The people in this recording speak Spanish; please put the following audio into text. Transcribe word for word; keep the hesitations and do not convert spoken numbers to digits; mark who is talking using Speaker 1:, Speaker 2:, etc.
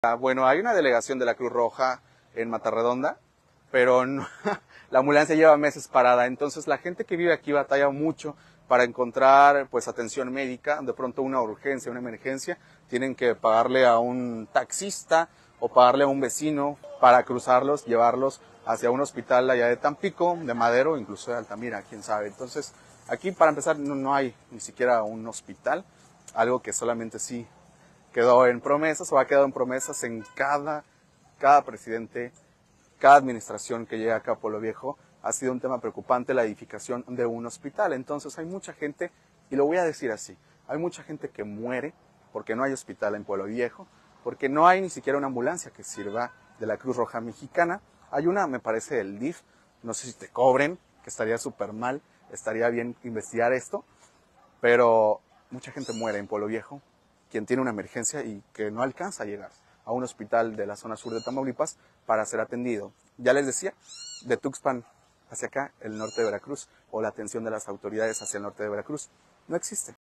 Speaker 1: Ah, Bueno, hay una delegación de la Cruz Roja en Matarredonda, pero no- la ambulancia lleva meses parada, entonces la gente que vive aquí batalla mucho para encontrar pues atención médica, de pronto una urgencia, una emergencia, tienen que pagarle a un taxista o pagarle a un vecino para cruzarlos, llevarlos hacia un hospital allá de Tampico, de Madero, incluso de Altamira, quién sabe. Entonces, aquí para empezar no, no hay ni siquiera un hospital, algo que solamente sí quedó en promesas o ha quedado en promesas en cada, cada presidente, cada administración que llega acá a Pueblo Viejo. Ha sido un tema preocupante la edificación de un hospital. Entonces hay mucha gente, y lo voy a decir así, hay mucha gente que muere porque no hay hospital en Pueblo Viejo, porque no hay ni siquiera una ambulancia que sirva de la Cruz Roja Mexicana. Hay una, me parece, del D I F, no sé si te cobren, que estaría súper mal, estaría bien investigar esto, pero mucha gente muere en Pueblo Viejo, quien tiene una emergencia y que no alcanza a llegar a un hospital de la zona sur de Tamaulipas para ser atendido. Ya les decía, de Tuxpan hacia acá, el norte de Veracruz, o la atención de las autoridades hacia el norte de Veracruz, no existe.